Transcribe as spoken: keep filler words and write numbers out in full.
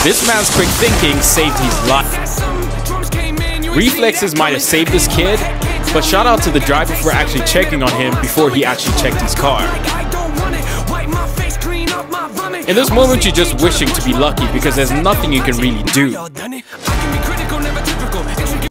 This man's quick thinking saved his life. Reflexes might have saved this kid, but shout out to the driver for actually checking on him before he actually checked his car. In this moment, you're just wishing to be lucky because there's nothing you can really do.